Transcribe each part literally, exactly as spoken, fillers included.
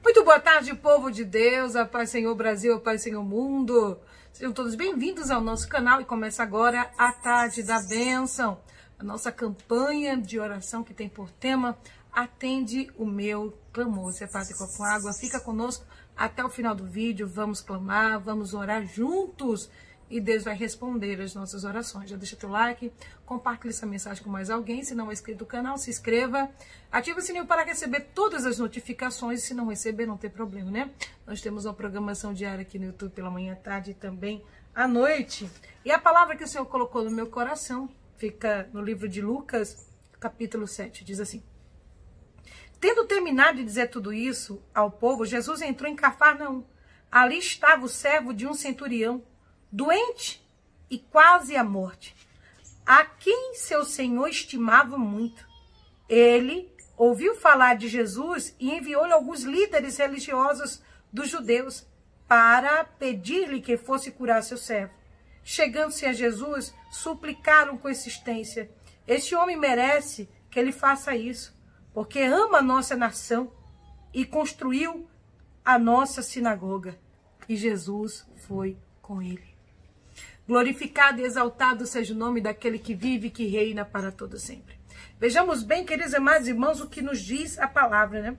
Muito boa tarde, povo de Deus, a paz Senhor Brasil, a paz Senhor mundo. Sejam todos bem-vindos ao nosso canal e começa agora a Tarde da Bênção, a nossa campanha de oração que tem por tema Atende o Meu Clamor. Você faz com água, fica conosco até o final do vídeo, vamos clamar, vamos orar juntos e Deus vai responder as nossas orações. Já deixa teu like, compartilhe essa mensagem com mais alguém, se não é inscrito no canal, se inscreva, ativa o sininho para receber todas as notificações, se não receber não tem problema, né? Nós temos uma programação diária aqui no YouTube pela manhã, tarde e também à noite. E a palavra que o Senhor colocou no meu coração fica no livro de Lucas, capítulo sete, diz assim: Tendo terminado de dizer tudo isso ao povo, Jesus entrou em Cafarnaum. Ali estava o servo de um centurião, doente e quase à morte, a quem seu senhor estimava muito. Ele ouviu falar de Jesus e enviou-lhe alguns líderes religiosos dos judeus para pedir-lhe que fosse curar seu servo. Chegando-se a Jesus, suplicaram com insistência: este homem merece que ele faça isso, porque ama a nossa nação e construiu a nossa sinagoga. E Jesus foi com ele. Glorificado e exaltado seja o nome daquele que vive e que reina para todo sempre. Vejamos bem, queridos e amados irmãos, o que nos diz a palavra, né?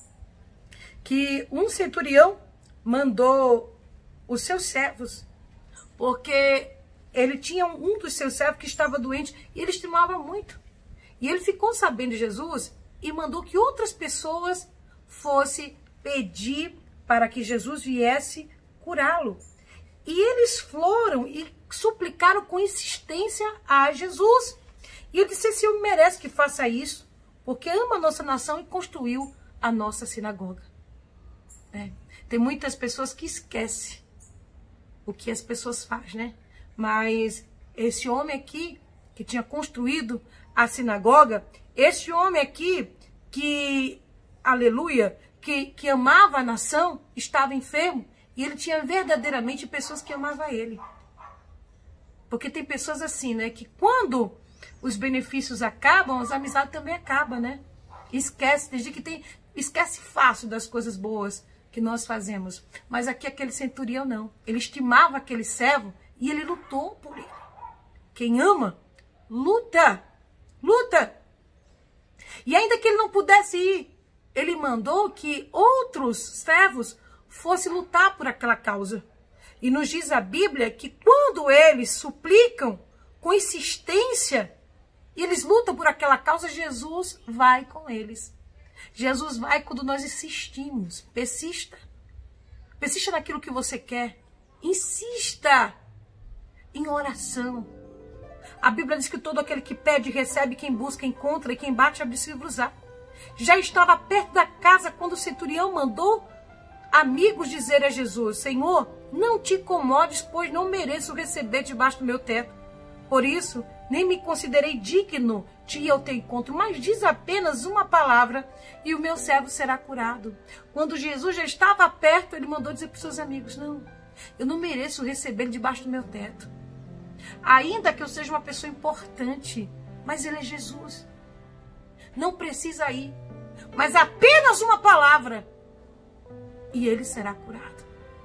Que um centurião mandou os seus servos, porque ele tinha um dos seus servos que estava doente e ele estimava muito. E ele ficou sabendo de Jesus e mandou que outras pessoas fossem pedir para que Jesus viesse curá-lo. E eles foram e suplicaram com insistência a Jesus. E ele disse: esse homem merece que faça isso, porque ama a nossa nação e construiu a nossa sinagoga. É. Tem muitas pessoas que esquecem o que as pessoas fazem, né? Mas esse homem aqui, que tinha construído a sinagoga, esse homem aqui, que, aleluia, que, que amava a nação, estava enfermo. E ele tinha verdadeiramente pessoas que amavam ele. Porque tem pessoas assim, né? Que quando os benefícios acabam, as amizades também acabam, né? Esquece, tem gente que tem, esquece fácil das coisas boas que nós fazemos. Mas aqui aquele centurião não. Ele estimava aquele servo e ele lutou por ele. Quem ama, luta. Luta. E ainda que ele não pudesse ir, ele mandou que outros servos fosse lutar por aquela causa. E nos diz a Bíblia que quando eles suplicam com insistência, e eles lutam por aquela causa, Jesus vai com eles. Jesus vai quando nós insistimos. Persista. Persista naquilo que você quer. Insista em oração. A Bíblia diz que todo aquele que pede, recebe, quem busca, encontra, e quem bate, abre-se cruzar. Já estava perto da casa quando o centurião mandou amigos dizer a Jesus: Senhor, não te incomodes, pois não mereço receber debaixo do meu teto. Por isso, nem me considerei digno de ir ao teu encontro, mas diz apenas uma palavra e o meu servo será curado. Quando Jesus já estava perto, ele mandou dizer para os seus amigos: não, eu não mereço receber debaixo do meu teto. Ainda que eu seja uma pessoa importante, mas ele é Jesus. Não precisa ir, mas apenas uma palavra e ele será curado.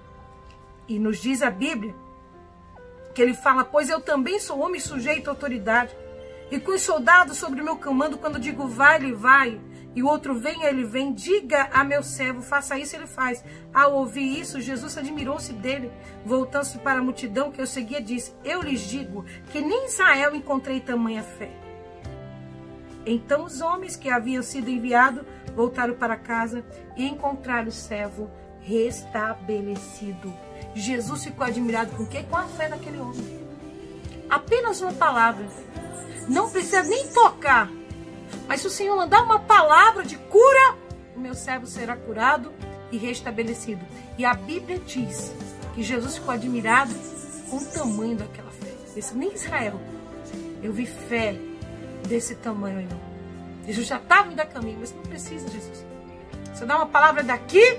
E nos diz a Bíblia que ele fala: pois eu também sou homem sujeito à autoridade, e com os soldados sobre o meu comando, quando digo vai, ele vai, e o outro vem, ele vem. Diga a meu servo, faça isso, ele faz. Ao ouvir isso, Jesus admirou-se dele. Voltando-se para a multidão que eu seguia, disse: eu lhes digo que nem em Israel encontrei tamanha fé. Então os homens que haviam sido enviados voltaram para casa e encontraram o servo restabelecido. Jesus ficou admirado com o quê? Com a fé daquele homem. Apenas uma palavra. Não precisa nem tocar. Mas se o Senhor mandar uma palavra de cura, o meu servo será curado e restabelecido. E a Bíblia diz que Jesus ficou admirado com o tamanho daquela fé. Disse: nem Israel eu vi fé desse tamanho aí não. Jesus já estava indo a caminho, mas não precisa, Jesus. Você dá uma palavra daqui,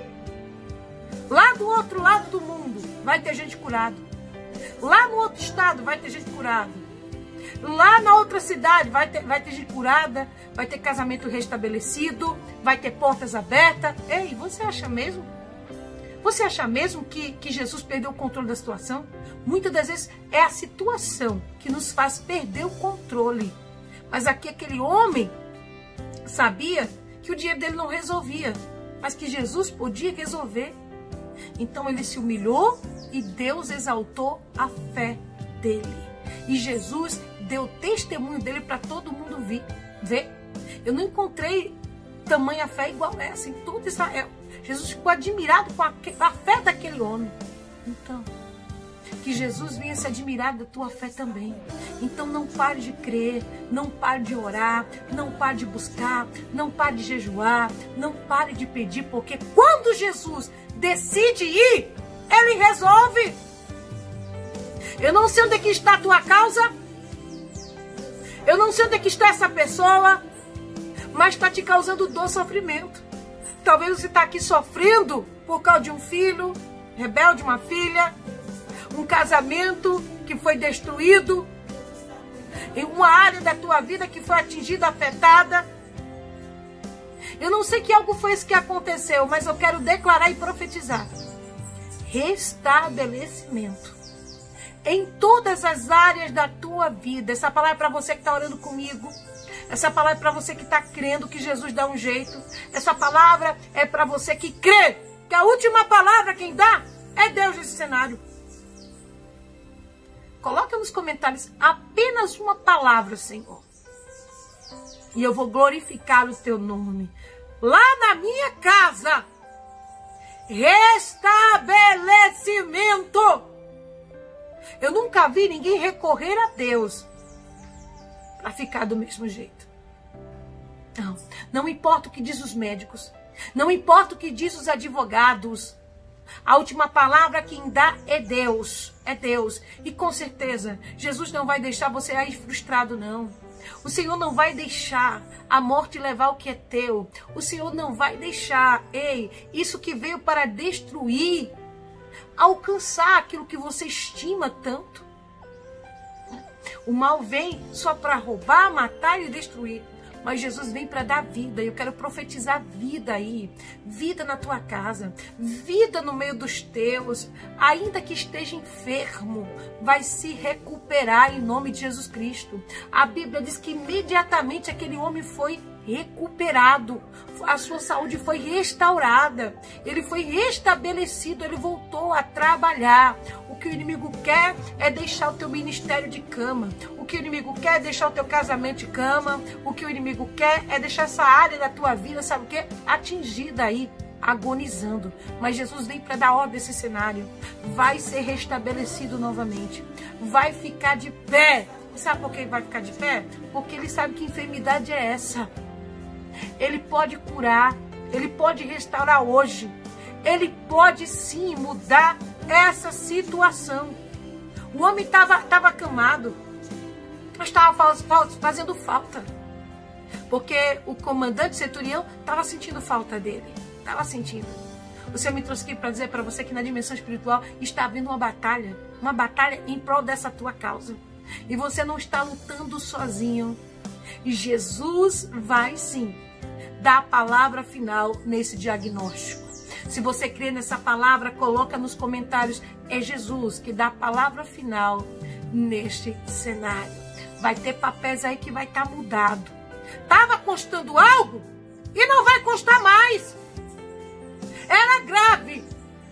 lá do outro lado do mundo vai ter gente curada. Lá no outro estado vai ter gente curada. Lá na outra cidade vai ter, vai ter gente curada, vai ter casamento restabelecido, vai ter portas abertas. Ei, você Você acha mesmo? Você acha mesmo que, que Jesus perdeu o controle da situação? Muitas das vezes é a situação que nos faz perder o controle. Mas aqui aquele homem sabia que o dinheiro dele não resolvia, mas que Jesus podia resolver. Então ele se humilhou e Deus exaltou a fé dele. E Jesus deu testemunho dele para todo mundo ver. Eu não encontrei tamanha fé igual essa em todo Israel. Jesus ficou admirado com a, a fé daquele homem. Então, que Jesus venha se admirar da tua fé também. Então não pare de crer, não pare de orar, não pare de buscar, não pare de jejuar, não pare de pedir, porque quando Jesus decide ir, Ele resolve. Eu não sei onde é que está a tua causa, eu não sei onde é que está essa pessoa, mas está te causando dor, sofrimento. Talvez você está aqui sofrendo por causa de um filho rebelde, uma filha, um casamento que foi destruído, em uma área da tua vida que foi atingida, afetada. Eu não sei que algo foi isso que aconteceu, mas eu quero declarar e profetizar restabelecimento em todas as áreas da tua vida. Essa palavra é para você que está orando comigo. Essa palavra é para você que está crendo que Jesus dá um jeito. Essa palavra é para você que crê que a última palavra quem dá é Deus nesse cenário. Coloca nos comentários apenas uma palavra, Senhor. E eu vou glorificar o teu nome. Lá na minha casa, restabelecimento. Eu nunca vi ninguém recorrer a Deus para ficar do mesmo jeito. Não, não importa o que diz os médicos, não importa o que diz os advogados, a última palavra quem dá é Deus, é Deus. E com certeza, Jesus não vai deixar você aí frustrado, não. O Senhor não vai deixar a morte levar o que é teu. O Senhor não vai deixar, ei, isso que veio para destruir, alcançar aquilo que você estima tanto. O mal vem só para roubar, matar e destruir. Mas Jesus vem para dar vida. E eu quero profetizar vida aí. Vida na tua casa. Vida no meio dos teus. Ainda que esteja enfermo, vai se recuperar em nome de Jesus Cristo. A Bíblia diz que imediatamente aquele homem foi recuperado. A sua saúde foi restaurada. Ele foi restabelecido. Ele voltou a trabalhar. O que o inimigo quer é deixar o teu ministério de cama. O que o inimigo quer é deixar o teu casamento de cama. O que o inimigo quer é deixar essa área da tua vida, sabe o quê? Atingida aí, agonizando. Mas Jesus vem para dar ordem nesse cenário. Vai ser restabelecido novamente. Vai ficar de pé. Sabe por que ele vai ficar de pé? Porque ele sabe que enfermidade é essa. Ele pode curar. Ele pode restaurar hoje. Ele pode sim mudar essa situação. O homem estava tava acamado, mas estava fazendo falta. Porque o comandante centurião estava sentindo falta dele. Estava sentindo. O Senhor me trouxe aqui para dizer para você que na dimensão espiritual está havendo uma batalha. Uma batalha em prol dessa tua causa. E você não está lutando sozinho. E Jesus vai sim dar a palavra final nesse diagnóstico. Se você crê nessa palavra, coloca nos comentários. É Jesus que dá a palavra final neste cenário. Vai ter papéis aí que vai estar mudado. Estava constando algo e não vai constar mais. Era grave.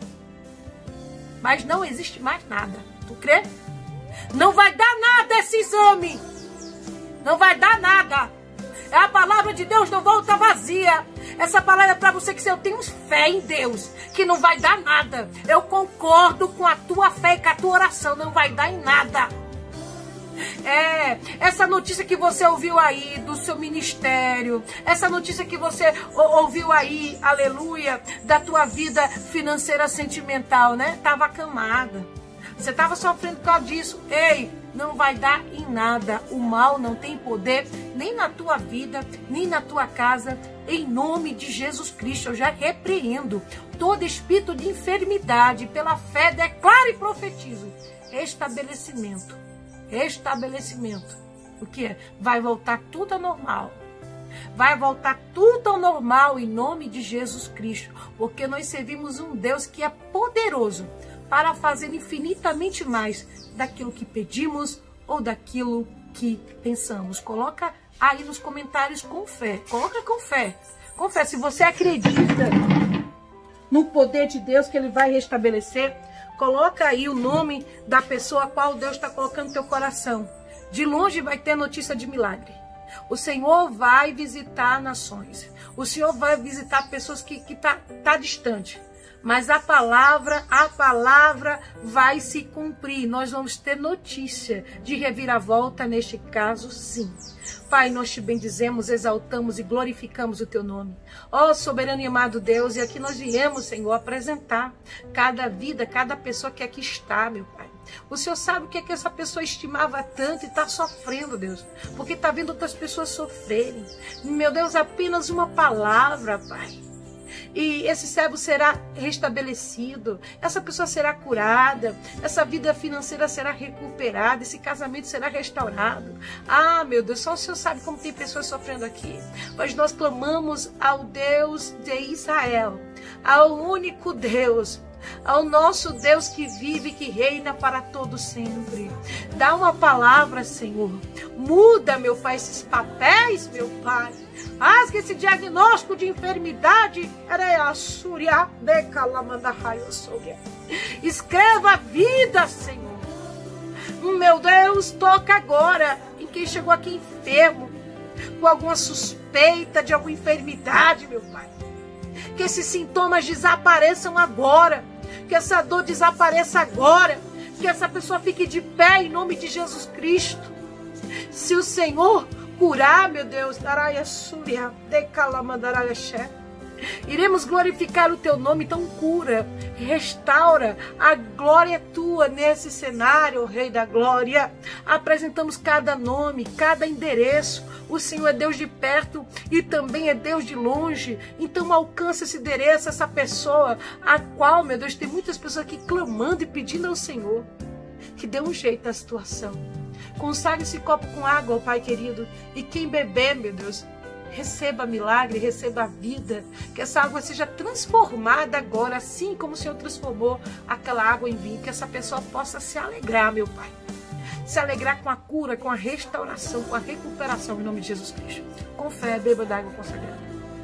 Mas não existe mais nada. Tu crê? Não vai dar nada esse exame. Não vai dar nada. É a palavra de Deus, não volta vazia. Essa palavra é para você que eu tenho fé em Deus, que não vai dar nada. Eu concordo com a tua fé e com a tua oração, não vai dar em nada. É, essa notícia que você ouviu aí do seu ministério, essa notícia que você ouviu aí, aleluia, da tua vida financeira sentimental, né? Tava acamada. Você estava sofrendo por causa disso. Ei, não vai dar em nada. O mal não tem poder nem na tua vida, nem na tua casa. Em nome de Jesus Cristo, eu já repreendo todo espírito de enfermidade. Pela fé, declaro e profetizo restabelecimento. Restabelecimento. O que é? Vai voltar tudo ao normal. Vai voltar tudo ao normal em nome de Jesus Cristo, porque nós servimos um Deus que é poderoso para fazer infinitamente mais daquilo que pedimos ou daquilo que pensamos. Coloca aí nos comentários com fé. Coloca com fé. Com fé. Se você acredita no poder de Deus que Ele vai restabelecer, coloca aí o nome da pessoa a qual Deus está colocando no teu coração. De longe vai ter notícia de milagre. O Senhor vai visitar nações. O Senhor vai visitar pessoas que estão tá, tá distante. Mas a palavra, a palavra vai se cumprir. Nós vamos ter notícia de reviravolta neste caso, sim. Pai, nós te bendizemos, exaltamos e glorificamos o teu nome. Ó soberano e amado Deus, e aqui nós viemos, Senhor, apresentar cada vida, cada pessoa que aqui está, meu Pai. O Senhor sabe o que é que essa pessoa estimava tanto e está sofrendo, Deus. Porque está vendo outras pessoas sofrerem. Meu Deus, apenas uma palavra, Pai. E esse servo será restabelecido, essa pessoa será curada, essa vida financeira será recuperada, esse casamento será restaurado. Ah, meu Deus, só o Senhor sabe como tem pessoas sofrendo aqui. Mas nós clamamos ao Deus de Israel, ao único Deus, ao nosso Deus que vive e que reina para todo sempre. Dá uma palavra, Senhor. Muda, meu Pai, esses papéis, meu Pai. Rasga esse diagnóstico de enfermidade. Escreva a vida, Senhor. Meu Deus, toca agora em quem chegou aqui enfermo, com alguma suspeita de alguma enfermidade, meu Pai. Que esses sintomas desapareçam agora. Que essa dor desapareça agora. Que essa pessoa fique de pé em nome de Jesus Cristo. Se o Senhor curar, meu Deus, iremos glorificar o teu nome. Então cura, restaura, a glória é tua nesse cenário, Rei da Glória. Apresentamos cada nome, cada endereço. O Senhor é Deus de perto e também é Deus de longe. Então alcança esse endereço, essa pessoa, a qual, meu Deus, tem muitas pessoas aqui clamando e pedindo ao Senhor que dê um jeito na situação. Consagre esse copo com água, Pai querido, e quem beber, meu Deus, receba milagre, receba a vida, que essa água seja transformada agora, assim como o Senhor transformou aquela água em vinho, que essa pessoa possa se alegrar, meu Pai, se alegrar com a cura, com a restauração, com a recuperação, em nome de Jesus Cristo. Com fé, beba da água consagrada.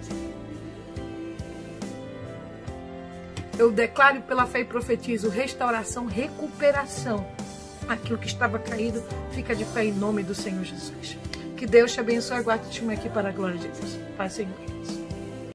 Eu declaro pela fé e profetizo restauração, recuperação. Aquilo que estava caído, fica de pé em nome do Senhor Jesus Cristo. Que Deus te abençoe e guarde-te aqui para a glória de Deus. Pai, Senhor.